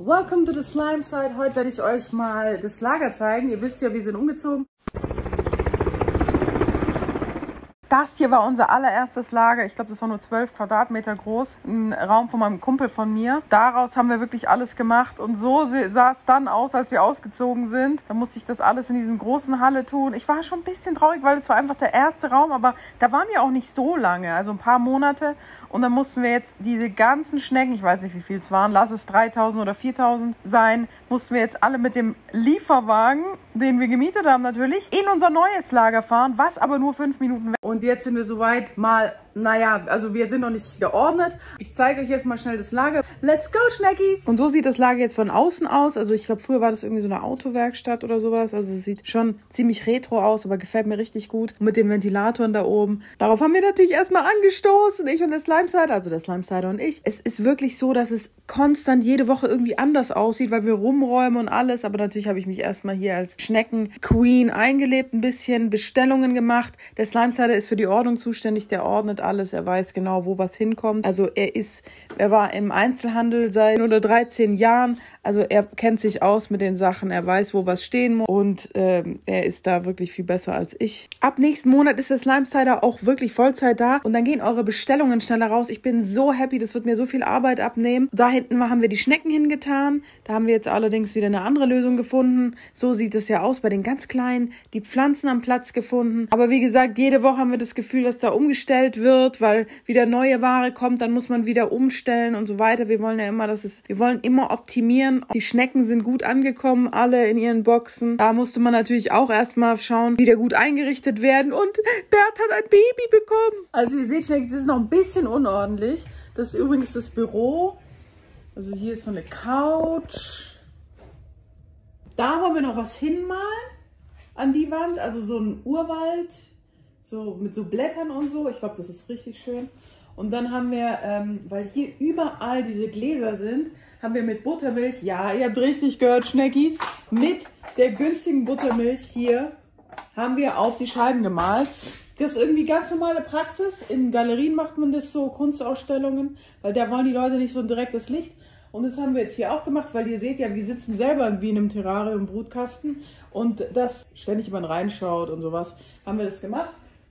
Welcome to the Slime Side. Heute werde ich euch mal das Lager zeigen. Ihr wisst ja, wir sind umgezogen. Das hier war unser allererstes Lager. Ich glaube, das war nur 12 Quadratmeter groß. Ein Raum von meinem Kumpel von mir. Daraus haben wir wirklich alles gemacht. Und so sah es dann aus, als wir ausgezogen sind. Da musste ich das alles in diesen großen Halle tun. Ich war schon ein bisschen traurig, weil es war einfach der erste Raum. Aber da waren wir auch nicht so lange. Also ein paar Monate. Und dann mussten wir jetzt diese ganzen Schnecken, ich weiß nicht, wie viel es waren, lass es 3.000 oder 4.000 sein, mussten wir jetzt alle mit dem Lieferwagen, den wir gemietet haben natürlich, in unser neues Lager fahren, was aber nur 5 Minuten weg. Und jetzt sind wir soweit mal, naja, also wir sind noch nicht geordnet. Ich zeige euch jetzt mal schnell das Lager. Let's go, Schneckis! Und so sieht das Lager jetzt von außen aus. Also ich glaube, früher war das irgendwie so eine Autowerkstatt oder sowas. Also es sieht schon ziemlich retro aus, aber gefällt mir richtig gut. Und mit den Ventilatoren da oben. Darauf haben wir natürlich erstmal angestoßen, ich und der Slime-Sider, also der Slime-Sider und ich. Es ist wirklich so, dass es konstant jede Woche irgendwie anders aussieht, weil wir rumräumen und alles. Aber natürlich habe ich mich erstmal hier als Schnecken-Queen eingelebt, ein bisschen Bestellungen gemacht. Der Slime-Sider ist für die Ordnung zuständig, der ordnet alles, er weiß genau, wo was hinkommt. Also er war im Einzelhandel seit 13 Jahren, also er kennt sich aus mit den Sachen, er weiß, wo was stehen muss und er ist da wirklich viel besser als ich. Ab nächsten Monat ist der Slime-Sider auch wirklich Vollzeit da und dann gehen eure Bestellungen schneller raus. Ich bin so happy, das wird mir so viel Arbeit abnehmen. Da hinten haben wir die Schnecken hingetan, da haben wir jetzt allerdings wieder eine andere Lösung gefunden. So sieht es ja aus bei den ganz Kleinen, die Pflanzen am Platz gefunden. Aber wie gesagt, jede Woche haben wir das Gefühl, dass da umgestellt wird, weil wieder neue Ware kommt, dann muss man wieder umstellen und so weiter. Wir wollen ja immer, wir wollen immer optimieren. Die Schnecken sind gut angekommen, alle in ihren Boxen. Da musste man natürlich auch erstmal schauen, wie der gut eingerichtet werden. Und Bert hat ein Baby bekommen. Also ihr seht, Schnecken, es ist noch ein bisschen unordentlich. Das ist übrigens das Büro. Also hier ist so eine Couch. Da wollen wir noch was hinmalen an die Wand. Also so ein Urwald. So mit so Blättern und so. Ich glaube, das ist richtig schön. Und dann haben wir, weil hier überall diese Gläser sind, haben wir mit Buttermilch, ja, ihr habt richtig gehört, Schneckis, mit der günstigen Buttermilch hier haben wir auf die Scheiben gemalt. Das ist irgendwie ganz normale Praxis. In Galerien macht man das so, Kunstausstellungen, weil da wollen die Leute nicht so ein direktes Licht. Und das haben wir jetzt hier auch gemacht, weil ihr seht ja, wir sitzen selber wie in einem Terrarium, Brutkasten. Und das ständig jemand reinschaut und sowas, haben wir das gemacht.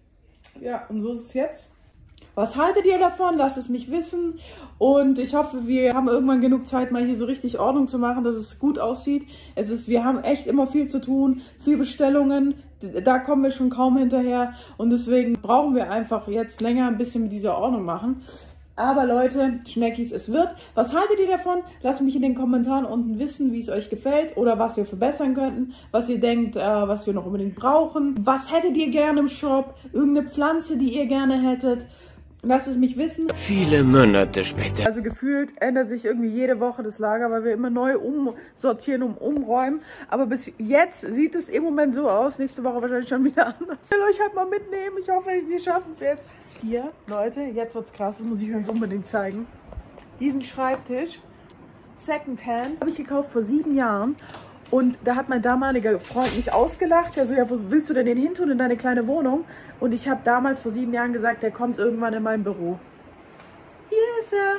Ja, und so ist es jetzt. Was haltet ihr davon? Lasst es mich wissen. Und ich hoffe, wir haben irgendwann genug Zeit, mal hier so richtig Ordnung zu machen, dass es gut aussieht. Wir haben echt immer viel zu tun, viel Bestellungen. Da kommen wir schon kaum hinterher. Und deswegen brauchen wir einfach jetzt länger ein bisschen mit dieser Ordnung machen. Aber Leute, Schneckis, es wird. Was haltet ihr davon? Lasst mich in den Kommentaren unten wissen, wie es euch gefällt oder was wir verbessern könnten, was ihr denkt, was wir noch unbedingt brauchen. Was hättet ihr gerne im Shop? Irgendeine Pflanze, die ihr gerne hättet? Lasst es mich wissen. Viele Monate später. Also gefühlt ändert sich irgendwie jede Woche das Lager, weil wir immer neu umsortieren und umräumen. Aber bis jetzt sieht es im Moment so aus. Nächste Woche wahrscheinlich schon wieder anders. Ich will euch halt mal mitnehmen. Ich hoffe, wir schaffen es jetzt. Hier, Leute, jetzt wird's krass. Das muss ich euch unbedingt zeigen. Diesen Schreibtisch, Secondhand, habe ich gekauft vor 7 Jahren. Und da hat mein damaliger Freund mich ausgelacht. Er so, ja, wo willst du denn den hin tun in deine kleine Wohnung? Und ich habe damals vor 7 Jahren gesagt, der kommt irgendwann in mein Büro. Hier ist er.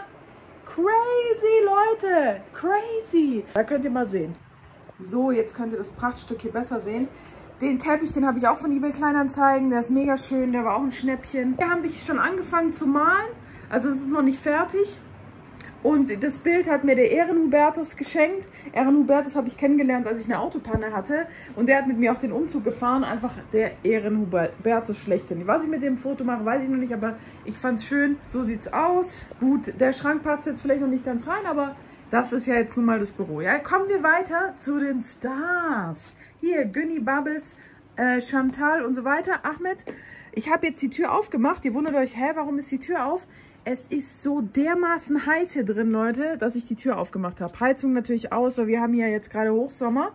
Crazy, Leute. Crazy. Da könnt ihr mal sehen. So, jetzt könnt ihr das Prachtstück hier besser sehen. Den Teppich, den habe ich auch von eBay Kleinanzeigen. Der ist mega schön. Der war auch ein Schnäppchen. Hier habe ich schon angefangen zu malen. Also es ist noch nicht fertig. Und das Bild hat mir der Ehrenhubertus geschenkt. Ehrenhubertus habe ich kennengelernt, als ich eine Autopanne hatte. Und der hat mit mir auch den Umzug gefahren. Einfach der Ehrenhubertus schlechthin. Was ich mit dem Foto mache, weiß ich noch nicht. Aber ich fand es schön. So sieht es aus. Gut, der Schrank passt jetzt vielleicht noch nicht ganz rein. Aber das ist ja jetzt nun mal das Büro. Ja, kommen wir weiter zu den Stars. Hier, Günni, Bubbles, Chantal und so weiter. Ahmed, ich habe jetzt die Tür aufgemacht. Ihr wundert euch, hä, warum ist die Tür auf? Es ist so dermaßen heiß hier drin, Leute, dass ich die Tür aufgemacht habe. Heizung natürlich aus, weil wir haben hier jetzt gerade Hochsommer.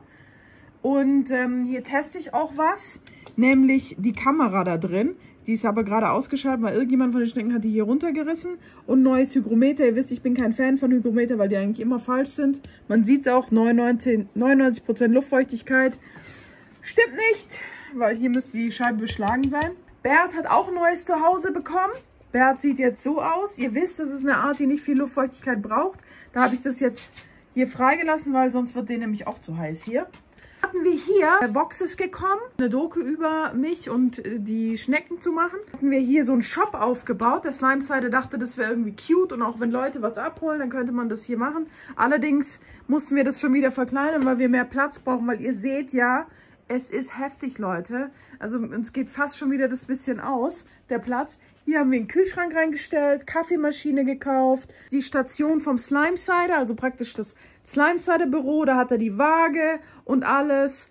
Und hier teste ich auch was, nämlich die Kamera da drin. Die ist aber gerade ausgeschaltet, weil irgendjemand von den Schnecken hat die hier runtergerissen. Und neues Hygrometer. Ihr wisst, ich bin kein Fan von Hygrometer, weil die eigentlich immer falsch sind. Man sieht es auch, 99% Luftfeuchtigkeit. Stimmt nicht, weil hier müsste die Scheibe beschlagen sein. Bert hat auch ein neues Zuhause bekommen. Bert sieht jetzt so aus. Ihr wisst, das ist eine Art, die nicht viel Luftfeuchtigkeit braucht. Da habe ich das jetzt hier freigelassen, weil sonst wird denen nämlich auch zu heiß hier. Hatten wir hier Boxes gekommen, eine Doku über mich und die Schnecken zu machen. Hatten wir hier so einen Shop aufgebaut. Der Slimesider dachte, das wäre irgendwie cute und auch wenn Leute was abholen, dann könnte man das hier machen. Allerdings mussten wir das schon wieder verkleinern, weil wir mehr Platz brauchen, weil ihr seht ja, es ist heftig, Leute. Also uns geht fast schon wieder das bisschen aus, der Platz. Hier haben wir einen Kühlschrank reingestellt, Kaffeemaschine gekauft, die Station vom Slimesider, also praktisch das Slimesider-Büro, da hat er die Waage und alles.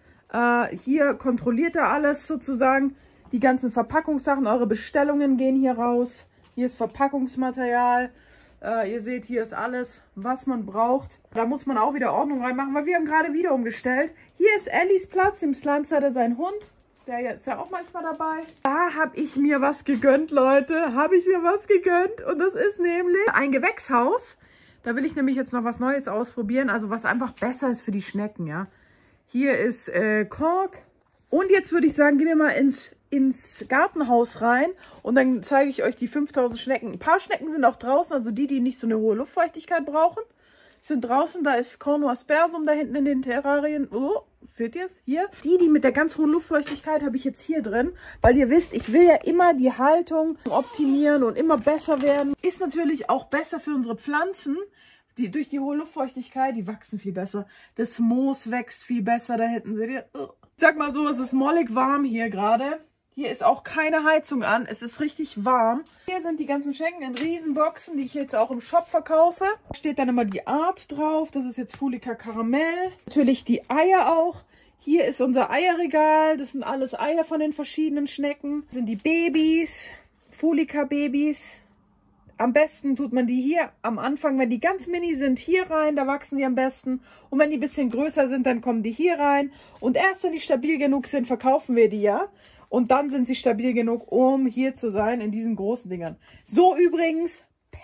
Hier kontrolliert er alles sozusagen. Die ganzen Verpackungssachen, eure Bestellungen gehen hier raus. Hier ist Verpackungsmaterial. Ihr seht, hier ist alles, was man braucht. Da muss man auch wieder Ordnung reinmachen, weil wir haben gerade wieder umgestellt. Hier ist Ellis Platz, im Slimesider sein Hund. Der ist ja auch manchmal dabei. Da habe ich mir was gegönnt, Leute. Habe ich mir was gegönnt. Und das ist nämlich ein Gewächshaus. Da will ich nämlich jetzt noch was Neues ausprobieren. Also was einfach besser ist für die Schnecken, ja. Hier ist Kork. Und jetzt würde ich sagen, gehen wir mal ins Gartenhaus rein. Und dann zeige ich euch die 5000 Schnecken. Ein paar Schnecken sind auch draußen. Also die nicht so eine hohe Luftfeuchtigkeit brauchen, sind draußen. Da ist Cornua aspersum da hinten in den Terrarien. Oh, seht ihr es? Hier. Die mit der ganz hohen Luftfeuchtigkeit habe ich jetzt hier drin. Weil ihr wisst, ich will ja immer die Haltung optimieren und immer besser werden. Ist natürlich auch besser für unsere Pflanzen. Durch die hohe Luftfeuchtigkeit, die wachsen viel besser. Das Moos wächst viel besser da hinten. Seht ihr? Ich sag mal so, es ist mollig warm hier gerade. Hier ist auch keine Heizung an. Es ist richtig warm. Hier sind die ganzen Schenken in Riesenboxen, die ich jetzt auch im Shop verkaufe. Da steht dann immer die Art drauf. Das ist jetzt Fulica Karamell. Natürlich die Eier auch. Hier ist unser Eierregal. Das sind alles Eier von den verschiedenen Schnecken. Das sind die Babys, Fulica Babys. Am besten tut man die hier am Anfang, wenn die ganz mini sind, hier rein. Da wachsen die am besten. Und wenn die ein bisschen größer sind, dann kommen die hier rein. Und erst wenn die stabil genug sind, verkaufen wir die ja. Und dann sind sie stabil genug, um hier zu sein, in diesen großen Dingern. So übrigens,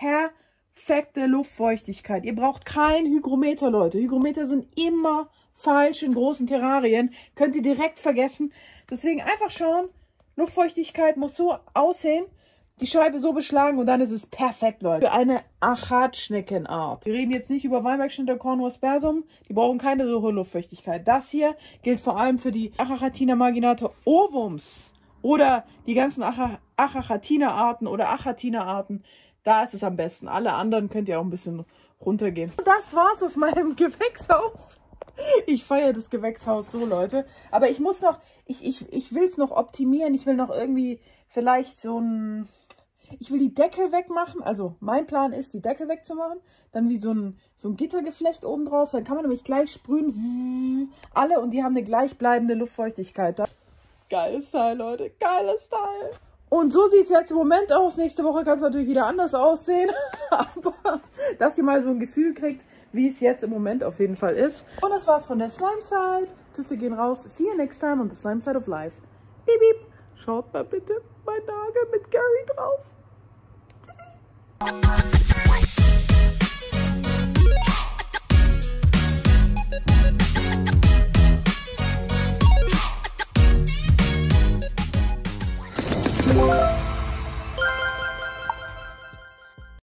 perfekte Luftfeuchtigkeit. Ihr braucht kein Hygrometer, Leute. Hygrometer sind immer falsch in großen Terrarien. Könnt ihr direkt vergessen. Deswegen einfach schauen, Luftfeuchtigkeit muss so aussehen, die Scheibe so beschlagen und dann ist es perfekt, Leute. Für eine Achatschneckenart. Wir reden jetzt nicht über Weinbergschnitter Cornua aspersum. Die brauchen keine so hohe Luftfeuchtigkeit. Das hier gilt vor allem für die Achachatina marginata ovums oder die ganzen Achachatina-Arten oder Achatina-Arten. Da ist es am besten. Alle anderen könnt ihr auch ein bisschen runtergehen. Das war's aus meinem Gewächshaus. Ich feiere das Gewächshaus so, Leute. Aber ich muss noch, ich will es noch optimieren. Ich will noch irgendwie vielleicht so ein... Ich will die Deckel wegmachen, also mein Plan ist, die Deckel wegzumachen, dann wie so ein Gittergeflecht oben drauf, dann kann man nämlich gleich sprühen, alle, und die haben eine gleichbleibende Luftfeuchtigkeit. Geiles Teil, Leute, geiles Teil. Und so sieht es jetzt im Moment aus. Nächste Woche kann es natürlich wieder anders aussehen, aber dass ihr mal so ein Gefühl kriegt, wie es jetzt im Moment auf jeden Fall ist. Und das war's von der Slimeside. Küsse gehen raus. See you next time on the Slimeside of Life. Beep, beep. Schaut mal bitte mein Nagel mit Gary drauf. Tschüssi.